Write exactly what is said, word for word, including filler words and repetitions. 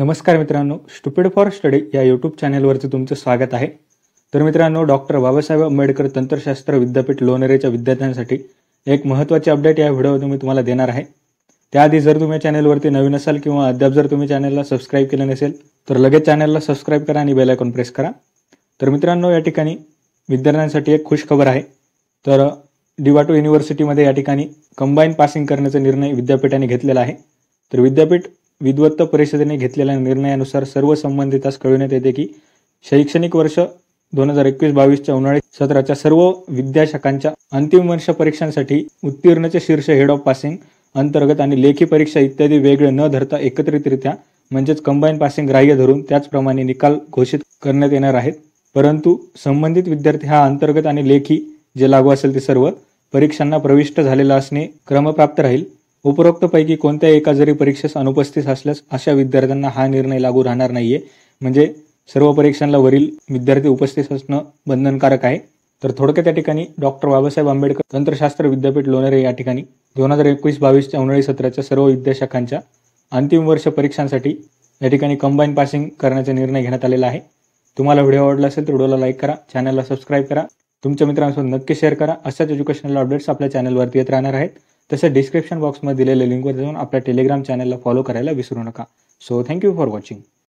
नमस्कार मित्रांनो, stupid for study या यूट्यूब चॅनलवरती तुमचं स्वागत आहे। तर मित्रांनो, डॉक्टर बाबासाहेब आंबेडकर तंत्रशास्त्र विद्यापीठ लोणेरेच्या विद्यार्थ्यांसाठी एक महत्त्वाची अपडेट या व्हिडिओमध्ये मी तुम्हाला देणार आहे। त्याआधी जर तुम्ही चॅनलवरती नवीन असाल किंवा अद्याप जर तुम्ही चॅनलला सबस्क्राइब केले नसेल तर लगेच चॅनलला सबस्क्राइब करा आणि बेल आयकॉन प्रेस करा। तर मित्रांनो, या ठिकाणी विद्यार्थ्यांसाठी एक खुश खबर आहे। तर बटू युनिव्हर्सिटीमध्ये या ठिकाणी कंबाईन पासिंग करण्याचा निर्णय विद्यापीठाने घेतलेला आहे। तर विद्यापीठ विद्वत्त परिषदेने घेतलेल्या निर्णयानुसार सर्व संबंधितांस कळविण्यात येते की शैक्षणिक वर्ष दोन हजार एकवीस बावीसच्या उन्हाळी सत्राच्या सर्व विद्याशाखांच्या अंतिम वर्ष परीक्षांसाठी उत्तीर्णचे शीर्ष हेड ऑफ पासिंग अंतर्गत आणि लेखी परीक्षा इत्यादी वेगळे न धरता एकत्रितरित्या म्हणजेच कंबाईन पासिंग ग्राह्य धरून त्याचप्रमाणे निकाल घोषित करण्यात येणार आहेत। परंतु संबंधित विद्यार्थी हा अंतर्गत आणि लेखी जे लागू असेल ते सर्व परीक्षांना प्रविष्ट झालेला असणे क्रमप्राप्त राहील। उपरोक्त पैकी कोणत्याही एका जरी परीक्षेस अनुपस्थित असल्यास अशा विद्यार्थ्यांना हा निर्णय लागू राहणार नाहीये। म्हणजे सर्व परीक्षांना वरील विद्यार्थी उपस्थित असणं बंधनकारक आहे। तर थोडक्यात या ठिकाणी डॉक्टर बाबासाहेब आंबेडकर तंत्रशास्त्र विद्यापीठ लोणेरे या ठिकाणी दोन हजार एकवीस बावीसच्या उन्हाळी सत्राच्या सर्व विद्याशाखांच्या अंतिम वर्ष परीक्षांसाठी या ठिकाणी कंबाईन पासिंग करण्याचा निर्णय घेण्यात आलेला आहे। तुम्हाला व्हिडिओ आवडला असेल तर व्हिडिओला लाईक करा, चॅनलला सबस्क्राइब करा, तुमच्या मित्रांसोबत नक्की शेअर करा। अशाच एज्युकेशनल अपडेट्स आपल्या चॅनलवरती येत राहणार आहेत। तसेच डिस्क्रिप्शन बॉक्समध्ये दिलेल्या लिंकवर जाऊन आपल्या टेलिग्राम चॅनलला फॉलो करायला विसरू नका। So thank you for watching.